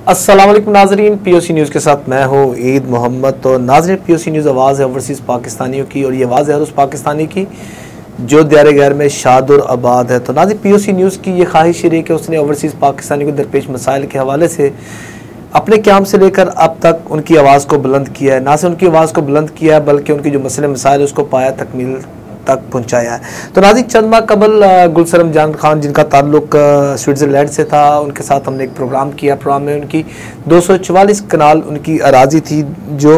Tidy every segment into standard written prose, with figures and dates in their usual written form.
अस्सलाम वालेकुम नाजरीन, पीओसी न्यूज़ के साथ मैं हूँ ईद मोहम्मद। तो नाजरीन, पीओसी न्यूज़ आवाज़ है ओवरसीज़ पाकिस्तानियों की और ये आवाज़ है उस पाकिस्तानी की जो दायरे गैर में शाद और आबाद है। तो नाज़रीन, पीओसी न्यूज़ की ये ख्वाहिश है कि उसने ओवरसीज़ पाकिस्तानी को दरपेश मसाइल के हवाले से अपने क़याम से लेकर अब तक उनकी आवाज़ को बुलंद किया है। ना सिर्फ उनकी आवाज़ को बुलंद किया है बल्कि उनकी जो मसले मसाइल उसको पाया तकमील तक पहुँचाया है। तो नाज़रीन, चंद माह कबल गुलसरम जान खान जिनका ताल्लुक स्विट्ज़रलैंड से था, उनके साथ हमने एक प्रोग्राम किया। प्रोग्राम में उनकी 244 कनाल उनकी अराजी थी जो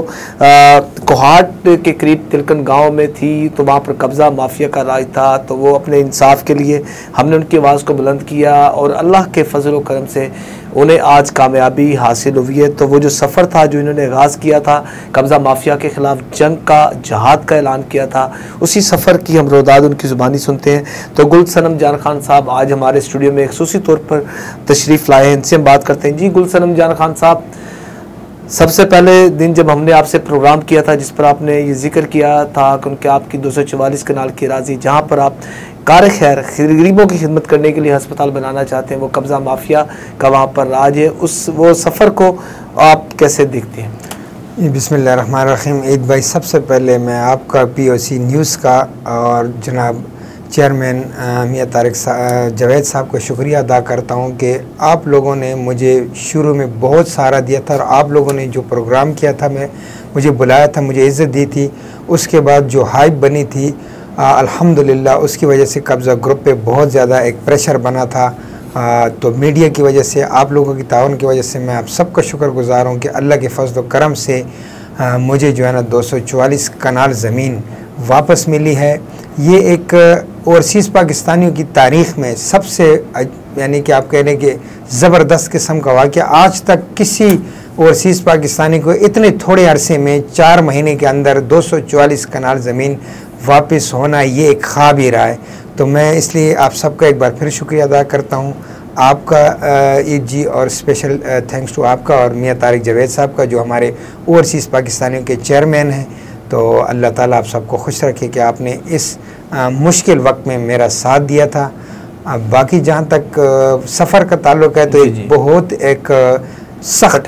कोहाट के करीब तिलकन गांव में थी। तो वहाँ पर कब्ज़ा माफिया का राज था। तो वो अपने इंसाफ के लिए हमने उनकी आवाज़ को बुलंद किया और अल्लाह के फजल व करम से उन्हें आज कामयाबी हासिल हुई है। तो वो जो सफ़र था जो इन्होंने आगाज़ किया था, कब्ज़ा माफिया के ख़िलाफ़ जंग का, जहाद का ऐलान किया था, उसी सफ़र की हम रोदाद उनकी ज़ुबानी सुनते हैं। तो गुलसनम जान खान साहब आज हमारे स्टूडियो में ख़ुसूसी तौर पर तशरीफ़ लाए हैं, इनसे हम बात करते हैं। जी गुलसनम जान खान साहब, सबसे पहले दिन जब हमने आपसे प्रोग्राम किया था जिस पर आपने ये जिक्र किया था कि उनके आपकी 244 कनाल की राजी जहाँ पर आप कार खैर गरीबों की खिदमत करने के लिए अस्पताल बनाना चाहते हैं, वो कब्ज़ा माफिया का वहाँ पर राज है, वो सफ़र को आप कैसे देखते हैं? बिस्मिल्लाहिर्रहमानिर्रहीम। ईद भाई, सबसे पहले मैं आपका पीओसी न्यूज़ का और जनाब चेयरमैन मियां तारिक जावेद साहब को शुक्रिया अदा करता हूं कि आप लोगों ने मुझे शुरू में बहुत सहारा दिया था और आप लोगों ने जो प्रोग्राम किया था, मुझे बुलाया था, मुझे इज़्ज़त दी थी। उसके बाद जो हाइप बनी थी अल्हम्दुलिल्लाह, उसकी वजह से कब्ज़ा ग्रुप पे बहुत ज़्यादा एक प्रेशर बना था। तो मीडिया की वजह से, आप लोगों की ताउन की वजह से मैं आप सबका शुक्रगुज़ार हूँ कि अल्लाह के फज़ल व करम से मुझे जो है ना 244 कनाल ज़मीन वापस मिली है। ये एक ओवरसीज़ पाकिस्तानियों की तारीख़ में सबसे यानी कि आप कह रहे हैं कि ज़बरदस्त किस्म का वाक़या। आज तक किसी ओवरसीज़ पाकिस्तानी को इतने थोड़े अरसे में 4 महीने के अंदर 244 कनाल ज़मीन वापस होना, ये एक ख्वाब ही रहा है। तो मैं इसलिए आप सबका एक बार फिर शुक्रिया अदा करता हूँ, आपका ईद जी, और स्पेशल थैंक्स टू आपका और मियां तारिक जावेद साहब का जो हमारे ओवरसीज़ पाकिस्तानियों के चेयरमैन हैं। तो अल्लाह ताला आप सबको खुश रखे कि आपने इस मुश्किल वक्त में मेरा साथ दिया था। बाकी जहाँ तक सफ़र का ताल्लुक़ है तो एक बहुत एक सख्त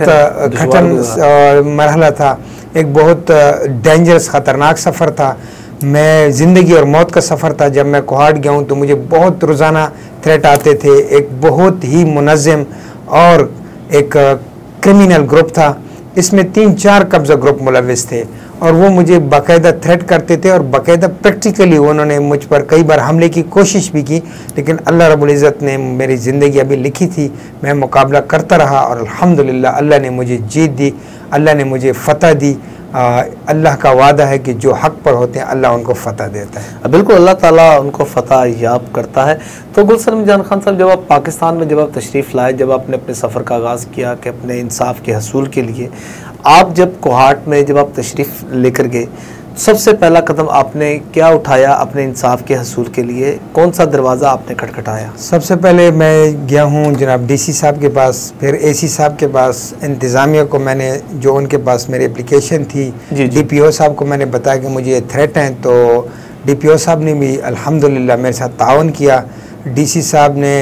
कठिन मरहला था, एक बहुत डेंजरस ख़तरनाक सफ़र था। मैं ज़िंदगी और मौत का सफ़र था। जब मैं कोहाट गया हूँ तो मुझे बहुत रोज़ाना थ्रेट आते थे। एक बहुत ही मुनज़्ज़म और एक क्रिमिनल ग्रुप था, इसमें 3-4 कब्ज़ा ग्रुप मुलविस थे और वो मुझे बाकायदा थ्रेट करते थे और बाकायदा प्रैक्टिकली उन्होंने मुझ पर कई बार हमले की कोशिश भी की। लेकिन अल्लाह रब्बुल इज़्ज़त ने मेरी ज़िंदगी अभी लिखी थी, मैं मुकाबला करता रहा और अल्हम्दुलिल्लाह अल्लाह ने मुझे जीत दी, अल्लाह ने मुझे फ़तह दी। अल्लाह का वादा है कि जो हक़ पर होते हैं अल्लाह उनको फ़तह देता है। बिल्कुल, अल्लाह ताला उनको फ़तह याब करता है। तो गुलसरम जान खान साहब, जब आप पाकिस्तान में जब आप तशरीफ़ लाए, जब आपने अपने सफ़र का आगाज़ किया कि अपने इंसाफ के हसूल के लिए, आप जब कोहाट में जब आप तशरीफ़ लेकर गए, सबसे पहला कदम आपने क्या उठाया अपने इंसाफ के हसूल के लिए? कौन सा दरवाज़ा आपने खटखटाया? सबसे पहले मैं गया हूँ जनाब डीसी साहब के पास, फिर एसी साहब के पास, इंतज़ामिया को मैंने जो उनके पास मेरी एप्लीकेशन थी, डीपीओ साहब को मैंने बताया कि मुझे ये थ्रेट हैं। तो डीपीओ साहब ने भी अल्हम्दुलिल्लाह मेरे साथ ताउन किया। डीसी साहब ने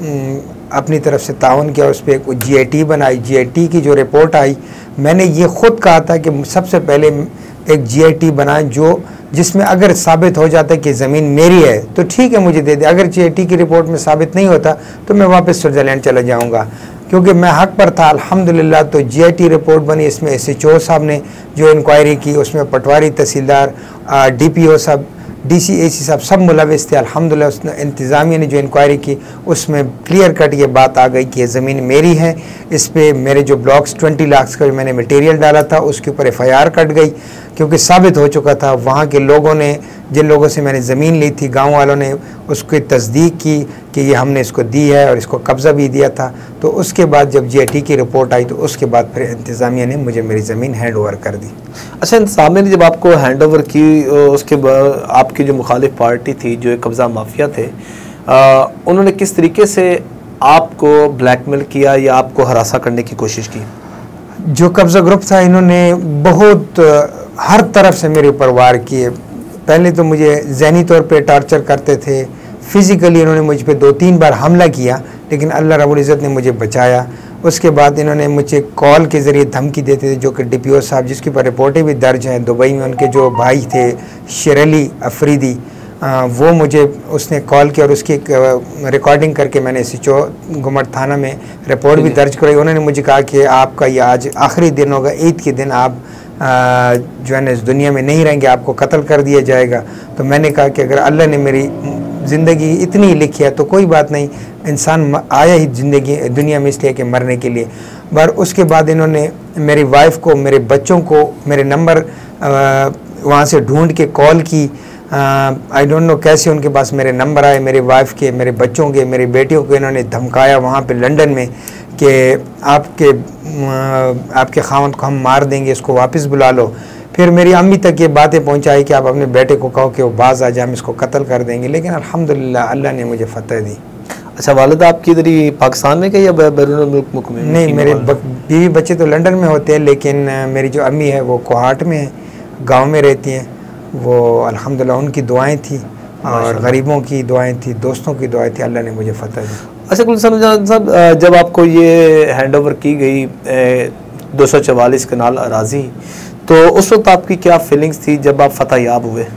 अपनी तरफ से ताउन किया, उस पर एक GIT बनाई। GIT की जो रिपोर्ट आई, मैंने ये ख़ुद कहा था कि सबसे पहले एक GIT बनाए जिसमें अगर साबित हो जाता है कि ज़मीन मेरी है तो ठीक है, मुझे दे दे। अगर GIT की रिपोर्ट में साबित नहीं होता तो मैं वापस स्विट्ज़रलैंड चला जाऊंगा, क्योंकि मैं हक़ पर था अल्हम्दुलिल्लाह। तो GIT रिपोर्ट बनी, इसमें SHO साहब ने जो इंक्वायरी की, उसमें पटवारी तहसीलदार, DPO साहब, DC AC साहब सब मुलविस थे अल्हम्दुलिल्लाह। उसने इंतज़ामिया ने जो इंक्वायरी की उसमें क्लियर कट ये बात आ गई कि ये ज़मीन मेरी है। इस पर मेरे जो ब्लॉक्स 20 लाख का जो मैंने मटेरियल डाला था उसके ऊपर FIR कट गई, क्योंकि साबित हो चुका था। वहाँ के लोगों ने, जिन लोगों से मैंने ज़मीन ली थी, गांव वालों ने उसकी तस्दीक की कि ये हमने इसको दी है और इसको कब्ज़ा भी दिया था। तो उसके बाद जब GIT की रिपोर्ट आई तो उसके बाद फिर इंतज़ामिया ने मुझे मेरी ज़मीन हैंड ओवर कर दी। अच्छा, इंतज़ामिया ने जब आपको हैंड ओवर की, उसके बाद आपकी जो मुखालिफ पार्टी थी, जो कब्ज़ा माफिया थे, उन्होंने किस तरीके से आपको ब्लैकमेल किया या आपको हरासा करने की कोशिश की? जो कब्ज़ा ग्रुप था, इन्होंने बहुत हर तरफ से मेरे ऊपर वार किए। पहले तो मुझे ज़हनी तौर पे टॉर्चर करते थे, फ़िज़िकली इन्होंने मुझ पे 2-3 बार हमला किया, लेकिन अल्लाह रब्बुल इज़्ज़त ने मुझे बचाया। उसके बाद इन्होंने मुझे कॉल के ज़रिए धमकी देते थे, जो कि DPO साहब जिसके ऊपर रिपोर्टें भी दर्ज हैं दुबई में, उनके जो भाई थे शेर अली अफरीदी, वो मुझे उसने कॉल किया और उसकी एक रिकॉर्डिंग करके मैंने SHO गुमट थाना में रिपोर्ट भी दर्ज कराई। उन्होंने मुझे कहा कि आपका ये आज आखिरी दिन होगा, ईद के दिन आप जो है ना इस दुनिया में नहीं रहेंगे, आपको कत्ल कर दिया जाएगा। तो मैंने कहा कि अगर अल्लाह ने मेरी ज़िंदगी इतनी लिखी है तो कोई बात नहीं, इंसान आया ही ज़िंदगी दुनिया में इसलिए कि मरने के लिए। पर उसके बाद इन्होंने मेरी वाइफ को, मेरे बच्चों को मेरे नंबर वहाँ से ढूंढ के कॉल की। आई डोंट नो कैसे उनके पास मेरे नंबर आए, मेरे वाइफ के, मेरे बच्चों के, मेरी बेटियों को इन्होंने धमकाया वहाँ पे लंदन में कि आपके खावंद को हम मार देंगे, इसको वापस बुला लो। फिर मेरी अम्मी तक ये बातें पहुँचाई कि आप अपने बेटे को कहो कि वो बाज आ जाए, हम इसको कत्ल कर देंगे। लेकिन अल्हम्दुलिल्लाह अल्लाह ने मुझे फतह दी। अच्छा, वालिदा आपकी इधर ही पाकिस्तान में या बैरून मुल्क में? नहीं, मेरे बीवी बच्चे तो लंदन में होते हैं, लेकिन मेरी जो अम्मी है वो कोहाट में है, गाँव में रहती हैं। वो अल्हम्दुलिल्लाह उनकी दुआएं थी और गरीबों की दुआएं थी, दोस्तों की दुआएं थी, अल्लाह ने मुझे फतह दी। अच्छा गुलशन साहब, जब आपको ये हैंड ओवर की गई 244 कनाल अराजी, तो उस वक्त आपकी क्या फीलिंग्स थी जब आप फतह याब हुए?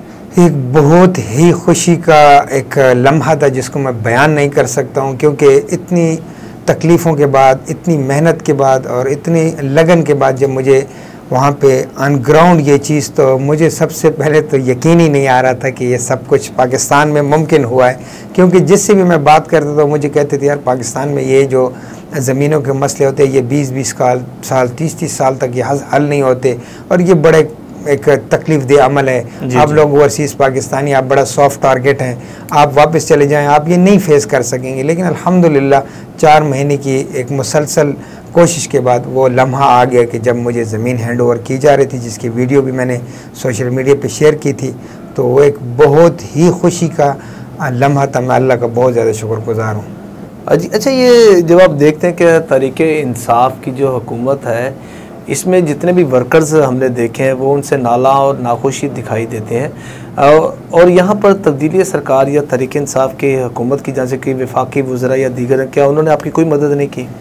एक बहुत ही खुशी का एक लम्हा था जिसको मैं बयान नहीं कर सकता हूँ, क्योंकि इतनी तकलीफ़ों के बाद, इतनी मेहनत के बाद और इतनी लगन के बाद जब मुझे वहाँ पे ऑन ग्राउंड ये चीज़, तो मुझे सबसे पहले तो यकीन ही नहीं आ रहा था कि ये सब कुछ पाकिस्तान में मुमकिन हुआ है। क्योंकि जिससे भी मैं बात करता था मुझे कहते थे यार पाकिस्तान में ये जो ज़मीनों के मसले होते हैं ये 20-20 साल 30-30 साल तक ये हल नहीं होते और ये बड़े एक तकलीफ दे अमल है। आप लोग ओवरसीज़ पाकिस्तानी, आप बड़ा सॉफ्ट टारगेट हैं, आप वापस चले जाएं, आप ये नहीं फेस कर सकेंगे। लेकिन अल्हम्दुलिल्लाह 4 महीने की एक मुसलसल कोशिश के बाद वो लम्हा आ गया कि जब मुझे ज़मीन हैंड ओवर की जा रही थी, जिसकी वीडियो भी मैंने सोशल मीडिया पे शेयर की थी, तो वो एक बहुत ही खुशी का लम्हा था। मैं अल्लाह का बहुत ज़्यादा शुक्रगुज़ार हूँ। अच्छा, ये जब आप देखते हैं कि तहरीके इंसाफ की जो हुकूमत है, इसमें जितने भी वर्कर्स हमने देखे हैं वो उनसे नाला और नाखुशी दिखाई देते हैं, और यहाँ पर तब्दीली सरकार या तहरीक इंसाफ की हुकूमत की, जैसे कि वफाकी वज़रा या दीगर, क्या उन्होंने आपकी कोई मदद नहीं की?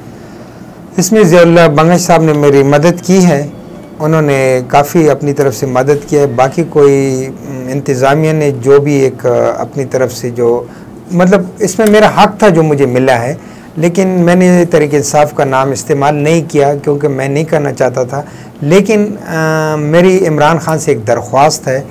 इसमें ज़ियाउल्लाह बंगश साहब ने मेरी मदद की है, उन्होंने काफ़ी अपनी तरफ से मदद की है। बाकी कोई इंतज़ामिया ने जो भी एक अपनी तरफ से जो मतलब इसमें मेरा हक़ था जो मुझे मिला है, लेकिन मैंने तहरीक इंसाफ का नाम इस्तेमाल नहीं किया क्योंकि मैं नहीं करना चाहता था। लेकिन मेरी इमरान खान से एक दरख्वास्त है,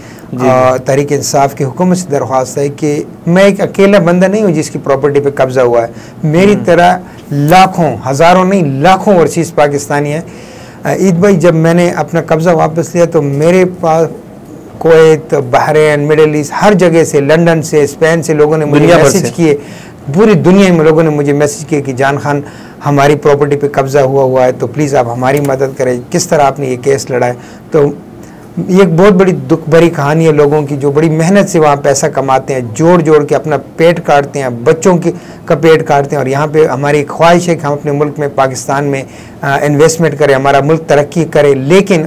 तहरीक इंसाफ की हुकूमत से दरख्वास्त है कि मैं एक अकेला बंदा नहीं हूँ जिसकी प्रॉपर्टी पे कब्ज़ा हुआ है। मेरी तरह लाखों, हज़ारों नहीं लाखों ओवरसीज़ पाकिस्तानी हैं। ईद भाई, जब मैंने अपना कब्ज़ा वापस लिया तो मेरे पास कुवैत, बहरीन, मिडल ईस्ट, हर जगह से, लंदन से, स्पेन से लोगों ने मुझे मैसेज किए, पूरी दुनिया में लोगों ने मुझे मैसेज किए कि जान खान हमारी प्रॉपर्टी पे कब्ज़ा हुआ है, तो प्लीज़ आप हमारी मदद करें, किस तरह आपने ये केस लड़ा है। तो ये एक बहुत बड़ी दुख भरी कहानी है लोगों की जो बड़ी मेहनत से वहाँ पैसा कमाते हैं, जोड़ जोड़ के अपना पेट काटते हैं, बच्चों का पेट काटते हैं। और यहाँ पे हमारी ख्वाहिश है कि हम अपने मुल्क में, पाकिस्तान में इन्वेस्टमेंट करें, हमारा मुल्क तरक्की करे। लेकिन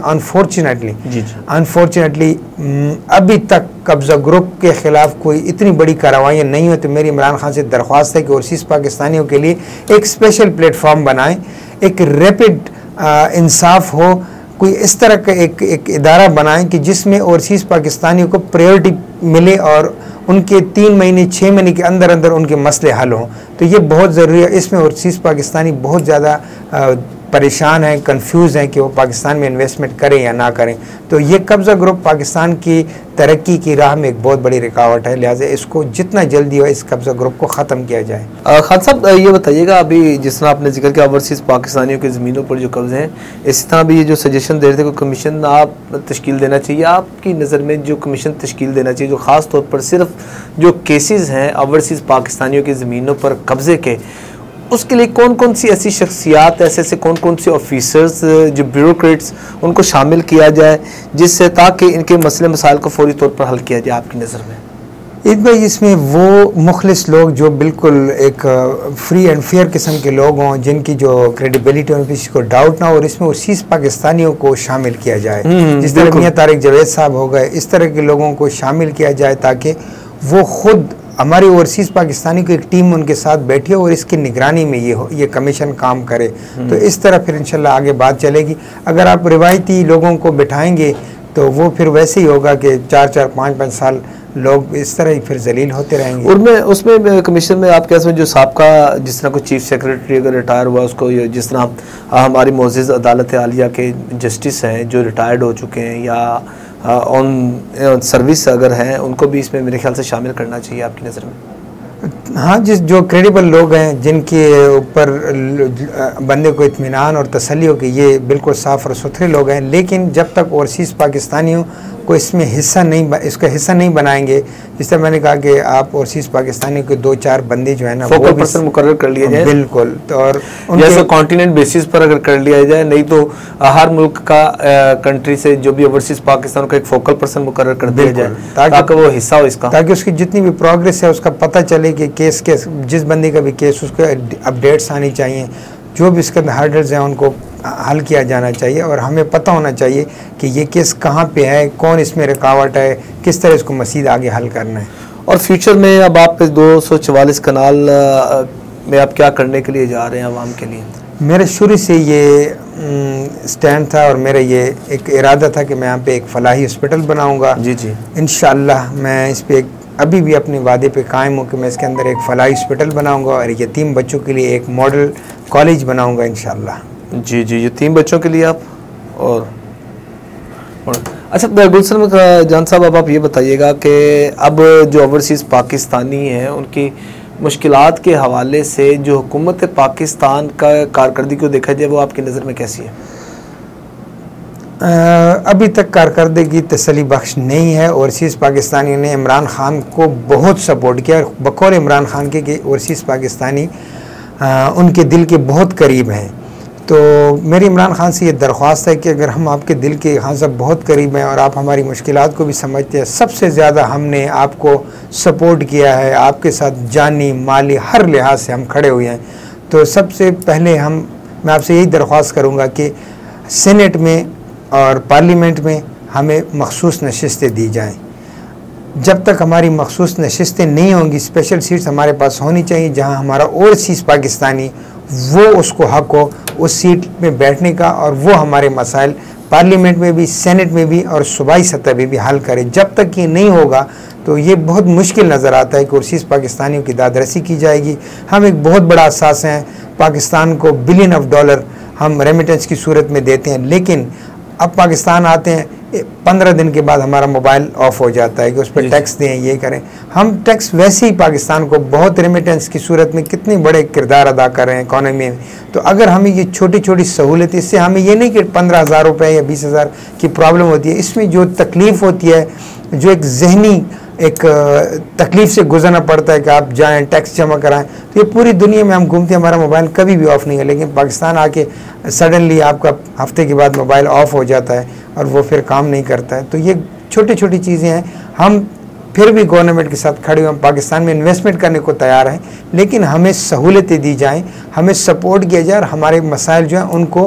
अनफॉर्चुनेटली अभी तक कब्ज़ा ग्रुप के ख़िलाफ़ कोई इतनी बड़ी कार्रवाइयाँ नहीं हुई। तो मेरी इमरान खान से दरख्वास्त है कि ओवरसीज़ पाकिस्तानियों के लिए एक स्पेशल प्लेटफॉर्म बनाएँ, एक रैपिड इंसाफ हो, कोई इस तरह का एक इदारा बनाएं कि जिसमें ओवरसीज़ पाकिस्तानियों को प्रायोरिटी मिले और उनके 3 महीने 6 महीने के अंदर अंदर उनके मसले हल हों। तो ये बहुत ज़रूरी है। इसमें ओवरसीज़ पाकिस्तानी बहुत ज़्यादा परेशान हैं, कंफ्यूज हैं कि वो पाकिस्तान में इन्वेस्टमेंट करें या ना करें। तो ये कब्ज़ा ग्रुप पाकिस्तान की तरक्की की राह में एक बहुत बड़ी रुकावट है, लिहाजा इसको जितना जल्दी हो इस कब्ज़ा ग्रुप को ख़त्म किया जाए। खान साहब, ये बताइएगा, अभी जिस तरह आपने जिक्र किया ओवरसीज़ पाकिस्तानियों की ज़मीनों पर जो कब्ज़े हैं, इसी तरह भी ये जो सजेशन दे रहे थे, कोई कमीशन आप तश्कील देना चाहिए, आपकी नज़र में जो कमीशन तश्कील देना चाहिए जो ख़ास तौर पर सिर्फ जो केसेस हैं ओवरसीज़ पाकिस्तानियों की ज़मीनों पर कब्ज़े के, उसके लिए कौन कौन सी ऐसी शख्सियात, ऐसे कौन कौन से ऑफिसर्स, जो ब्यूरोक्रेट्स, उनको शामिल किया जाए जिससे ताकि इनके मसले मसाइल को फौरी तौर पर हल किया जाए आपकी नज़र में? ईद भाई, इसमें वो मुखलिस लोग जो बिल्कुल एक फ्री एंड फेयर किस्म के लोग हों, जिनकी जो क्रेडिबिलिटी हो किसी को डाउट ना हो, और इसमें ओवरसीज़ पाकिस्तानियों को शामिल किया जाए। जिस तरह मियां तारिक जवेद साहब हो गए, इस तरह के लोगों को शामिल किया जाए ताकि वो खुद हमारी ओवरसीज़ पाकिस्तानी की एक टीम उनके साथ बैठी हो और इसकी निगरानी में ये कमीशन काम करे। तो इस तरह फिर इंशाल्लाह आगे बात चलेगी। अगर आप रिवायती लोगों को बिठाएंगे तो वो फिर वैसे ही होगा कि 4-4, 5-5 साल लोग इस तरह ही फिर जलील होते रहेंगे। और मैं उसमें कमीशन में आप कैसे जो साबका जिस तरह कोई चीफ सेक्रेटरी अगर रिटायर हुआ उसको, जिस तरह हमारी मोअज़्ज़ज़ अदालत आलिया के जस्टिस हैं जो रिटायर्ड हो चुके हैं या ऑन सर्विस अगर हैं, उनको भी इसमें मेरे ख्याल से शामिल करना चाहिए आपकी नज़र में? हाँ, जो क्रेडिबल लोग हैं जिनके ऊपर बंदे को इत्मीनान और तसल्ली हो कि ये बिल्कुल साफ़ और सुथरे लोग हैं, लेकिन जब तक ओवरसीज़ पाकिस्तानियों को इसमें इसका हिस्सा नहीं बनाएंगे, जिस तरह मैंने कहा कि आप ओवरसीज़ पाकिस्तानियों के 2-4 बंदे जो है ना फोकल पर्सन मुकर्रर कर लिए जाए। बिल्कुल। तो और जैसे कॉन्टिनेंट बेसिस पर अगर कर लिया जाए, नहीं तो हर मुल्क का कंट्री से जो भी ओवरसीज़ पाकिस्तान का एक फोकल पर्सन मुकर्रर कर दिया जाए ताकि वो हिस्सा हो इसका, ताकि उसकी जितनी भी प्रोग्रेस है उसका पता चले कि केस जिस बंदे का भी केस उसके अपडेट्स आनी चाहिए, जो भी इसके अंदर हर्डल्स हैं उनको हल किया जाना चाहिए और हमें पता होना चाहिए कि ये केस कहाँ पे है, कौन इसमें रुकावट है, किस तरह इसको मज़ीद आगे हल करना है। और फ्यूचर में अब आप 244 कनाल में आप क्या करने के लिए जा रहे हैं आवाम के लिए? मेरे शुरू से ये स्टैंड था और मेरा ये एक इरादा था कि मैं यहाँ पे एक फलाही हॉस्पिटल बनाऊँगा। जी जी, इंशाअल्लाह मैं इस पर अभी भी अपने वादे पे कायम हूँ कि मैं इसके अंदर एक फलाही हॉस्पिटल बनाऊँगा और यतीम बच्चों के लिए एक मॉडल कॉलेज बनाऊँगा इंशाअल्लाह। जी जी, यतीम बच्चों के लिए आप और अच्छा गुलशन जान साहब, अब आप ये बताइएगा कि अब जो ओवरसीज़ पाकिस्तानी हैं उनकी मुश्किलात के हवाले से जो हुकूमत पाकिस्तान का कारकर्दगी को देखा जाए वो आपकी नज़र में कैसी है? अभी तक कारकर्दगी तसल्ली बख्श नहीं है। ओवरसीज़ पाकिस्तानी ने इमरान ख़ान को बहुत सपोर्ट किया और बकौल इमरान ख़ान के कि ओवरसीज़ पाकिस्तानी उनके दिल के बहुत करीब हैं। तो मेरी इमरान ख़ान से ये दरख्वास्त है कि अगर हम आपके दिल के हाँ सब बहुत करीब हैं और आप हमारी मुश्किलात को भी समझते हैं, सबसे ज़्यादा हमने आपको सपोर्ट किया है, आपके साथ जानी माली हर लिहाज से हम खड़े हुए हैं, तो सबसे पहले मैं आपसे यही दरख्वास्त करूँगा कि सेनेट में और पार्लियामेंट में हमें मखसूस नशिस्तें दी जाएँ। जब तक हमारी मखसूस नशिस्तें नहीं होंगी, स्पेशल सीट्स हमारे पास होनी चाहिए जहाँ हमारा ओवरसीज़ पाकिस्तानी वो उसको हक हो उस सीट में बैठने का और वो हमारे मसाइल पार्लियामेंट में भी, सेनेट में भी और सूबाई सतह पे भी हल करे। जब तक ये नहीं होगा तो ये बहुत मुश्किल नज़र आता है कि ओवरसीज़ पाकिस्तानियों की दादरसी की जाएगी। हम एक बहुत बड़ा असास हैं, पाकिस्तान को $बिलियन हम रेमिटेंस की सूरत में देते हैं, लेकिन अब पाकिस्तान आते हैं 15 दिन के बाद हमारा मोबाइल ऑफ हो जाता है कि उस पर टैक्स दें, ये करें। हम टैक्स वैसे ही पाकिस्तान को बहुत रेमिटेंस की सूरत में कितने बड़े किरदार अदा कर रहे हैं इकॉनमी में। तो अगर हमें ये छोटी छोटी सहूलत, इससे हमें ये नहीं कि 15,000 रुपये या 20,000 की प्रॉब्लम होती है, इसमें जो तकलीफ़ होती है, जो एक जहनी एक तकलीफ़ से गुजरना पड़ता है कि आप जाएं टैक्स जमा कराएं, तो ये पूरी दुनिया में हम घूमते हैं, हमारा मोबाइल कभी भी ऑफ़ नहीं है, लेकिन पाकिस्तान आके सडनली आपका हफ्ते के बाद मोबाइल ऑफ़ हो जाता है और वो फिर काम नहीं करता है। तो ये छोटी छोटी चीज़ें हैं। हम फिर भी गवर्नमेंट के साथ खड़े हुए, हम पाकिस्तान में इन्वेस्टमेंट करने को तैयार हैं, लेकिन हमें सहूलतें दी जाएँ, हमें सपोर्ट किया जाए और हमारे मसाइल जो हैं उनको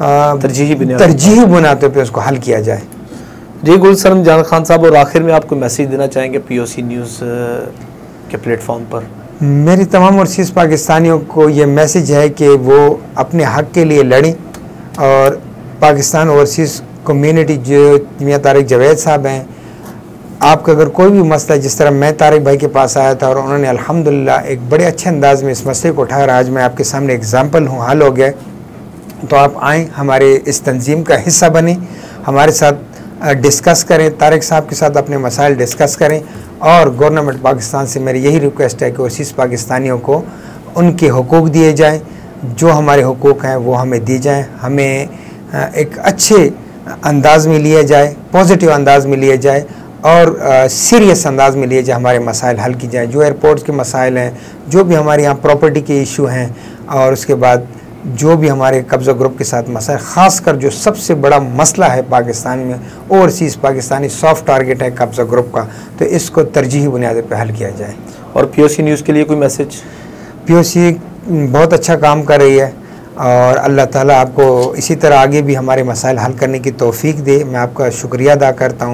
तरजीही बुनियादों पर उसको हल किया जाए। जी गुलशन जान खान साहब, और आखिर में आपको मैसेज देना चाहेंगे POC न्यूज़ के प्लेटफॉर्म पर? मेरी तमाम ओवरसीज़ पाकिस्तानियों को ये मैसेज है कि वो अपने हक़ के लिए लड़ें और पाकिस्तान ओवरसीज़ कम्युनिटी जो मियां तारिक जावेद साहब हैं, आपका अगर कोई भी मसला, जिस तरह मैं तारिक भाई के पास आया था और उन्होंने अल्हम्दुलिल्लाह एक बड़े अच्छे अंदाज़ में इस मसले को उठाया, आज मैं आपके सामने एग्ज़ाम्पल हूँ, हल हो गया, तो आप आएँ, हमारे इस तंजीम का हिस्सा बनें, हमारे साथ डिस्कस करें, तारिक साहब के साथ अपने मसाइल डिस्कस करें। और गवर्नमेंट पाकिस्तान से मेरी यही रिक्वेस्ट है कि ओवरसीज़ पाकिस्तानियों को उनके हुकूक दिए जाएं, जो हमारे हुकूक हैं वो हमें दी जाएं, हमें एक अच्छे अंदाज़ में लिया जाए, पॉजिटिव अंदाज़ में लिया जाए और सीरियस अंदाज़ में लिए जाए, हमारे मसाइल हल की जाए। जो एयरपोर्ट्स के मसाइल हैं, जो भी हमारे यहाँ प्रॉपर्टी के इशू हैं, और उसके बाद जो भी हमारे कब्ज़ा ग्रुप के साथ मसला, ख़ासकर जो सबसे बड़ा मसला है पाकिस्तान में, ओवरसीज़ पाकिस्तानी सॉफ्ट टारगेट है कब्ज़ा ग्रुप का, तो इसको तरजीही बुनियादों पर हल किया जाए। और POC न्यूज़ के लिए कोई मैसेज? POC बहुत अच्छा काम कर रही है और अल्लाह ताला आपको इसी तरह आगे भी हमारे मसाइल हल करने की तौफीक दे। मैं आपका शुक्रिया अदा करता हूँ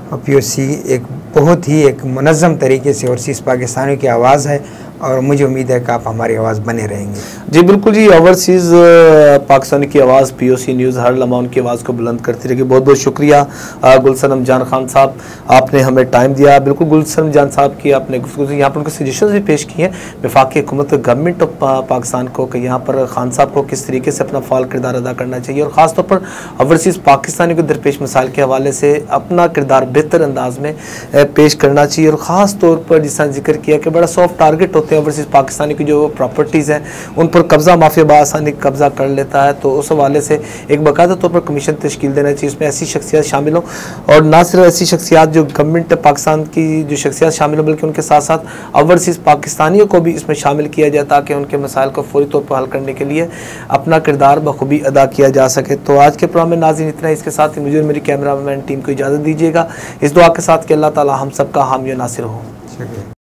और POC एक बहुत ही एक मुनज़्ज़म तरीके से ओवरसीज़ पाकिस्तानियों की आवाज़ है और मुझे उम्मीद है कि आप हमारी आवाज़ बने रहेंगे। जी बिल्कुल जी, ओवरसीज़ पाकिस्तानी की आवाज़ POC न्यूज़ हर लम्हा उनकी आवाज़ को बुलंद करती रहेगी। बहुत बहुत शुक्रिया गुलशन जान खान साहब, आपने हमें टाइम दिया। बिल्कुल गुलशन जान साहब की आपने गुफ्तगू यहाँ पर उनके सजेशन भी पेश किए हैं वफाकी हुकूमत गवर्नमेंट ऑफ पाकिस्तान को कि यहाँ पर खान साहब को किस तरीके से अपना फ़ाल किरदार अदा करना चाहिए और ख़ास तौर पर ओवरसीज़ पाकिस्तानी को दरपेश मसाइल के हवाले से अपना किरदार बेहतर अंदाज में पेश करना चाहिए। और ख़ास तौर पर जिस तरह जिक्र किया कि बड़ा सॉफ्ट टारगेट होते हैं ओवरसीज़ पाकिस्तानी की जो प्रॉपर्टीज़ हैं उन पर कब्ज़ा माफिया बआसानी कब्ज़ा कर लेता है, तो उस हवाले से एक बाकायदा तौर पर कमीशन तश्कील देना चाहिए, उसमें ऐसी शख्सियत शामिल हो और ना सिर्फ ऐसी शख्सियात जो गवर्नमेंट पाकिस्तान की जो शख्सियत शामिल हो बल्कि उनके साथ साथ ओवरसीज़ पाकिस्तानियों को भी इसमें शामिल किया जाए ताकि उनके मसाइल को फौरी तौर पर हल करने के लिए अपना किरदार बखूबी अदा किया जा सके। तो आज के प्रोग्राम में नाज़रीन इतना, इसके साथ ही मुझे और मेरी कैमरा मैन टीम को इजाज़त दीजिएगा इस दुआ के साथ कि अल्लाह ताला हम सब का हामी नासिर हो।